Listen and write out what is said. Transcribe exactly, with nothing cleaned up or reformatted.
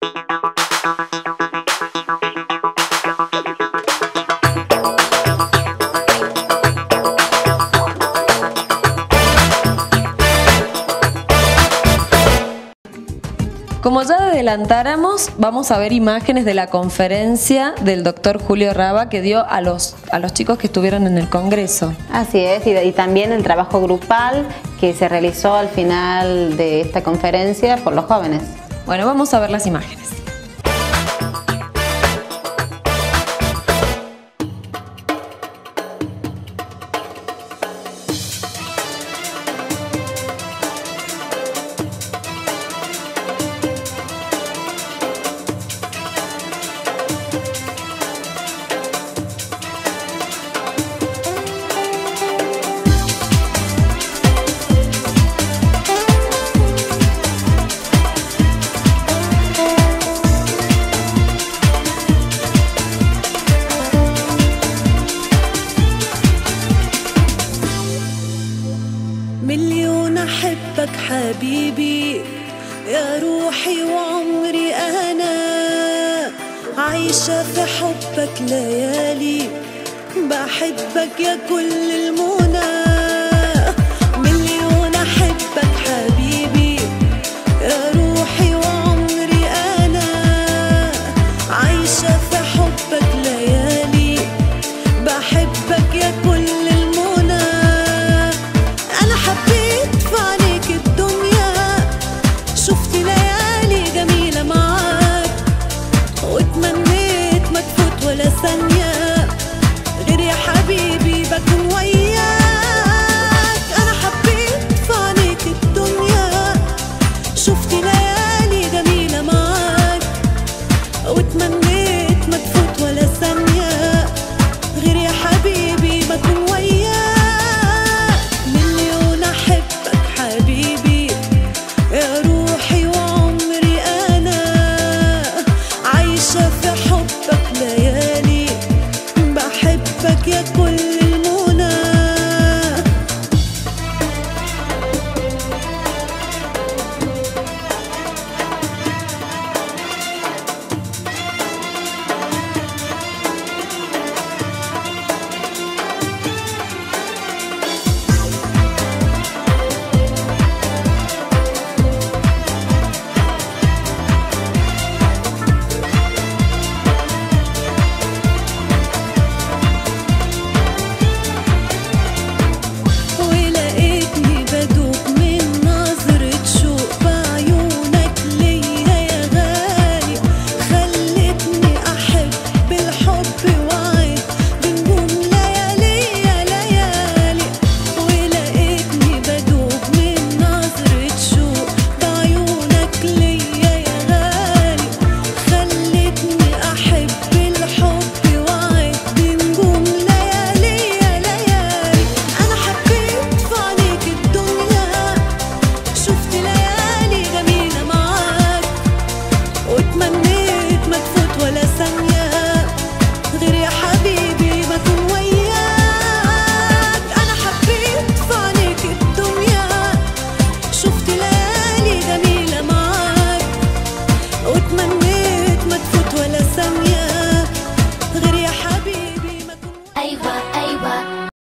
Como ya adelantáramos, vamos a ver imágenes de la conferencia del doctor Julio Raba que dio a los, a los chicos que estuvieron en el Congreso. Así es, y, y también el trabajo grupal que se realizó al final de esta conferencia por los jóvenes. Bueno, vamos a ver las imágenes. مليون أحبك حبيبي يا روحي وعمري أنا عايشة في حبك ليالي بحبك يا كل الموت